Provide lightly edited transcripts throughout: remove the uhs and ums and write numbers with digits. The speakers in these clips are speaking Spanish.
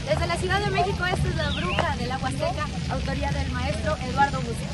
Desde la Ciudad de México, esta es La Bruja de la Huasteca, autoría del maestro Eduardo Bucios.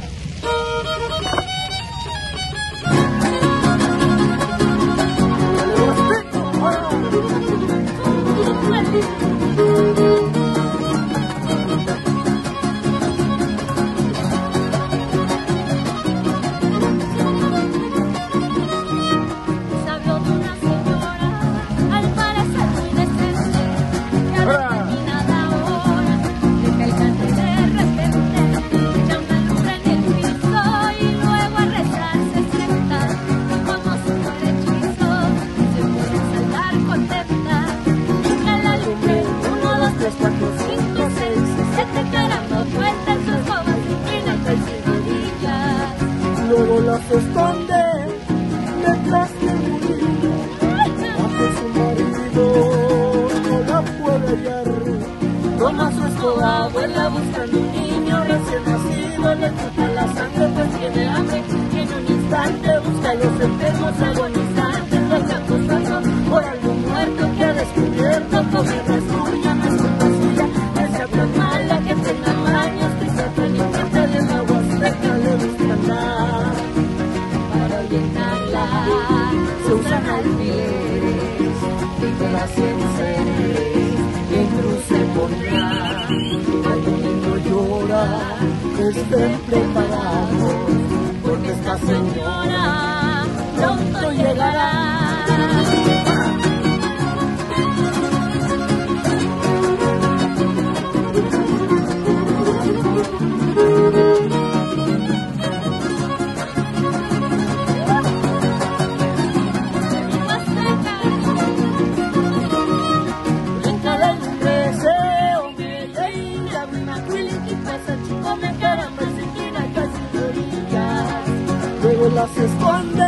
Luego las esconde detrás del murito, bajo su marido no la puede hallar. Toma su escoba, vuela buscando un niño recién nacido, le chupa la sangre pues tiene hambre, en un instante busca a los enfermos agonizantes, los acostando por algún muerto que ha descubierto, come rasguña, no es culpa suya, que sea tan mala, que tenga maños, que sea tan ingrata de la Huasteca le buscan dar. Se usan alfileres, títeras y enseres, y en cruz se pondrá. Cuando un niño llora, estén preparados, porque esta señora pronto llegará. Luego las esconde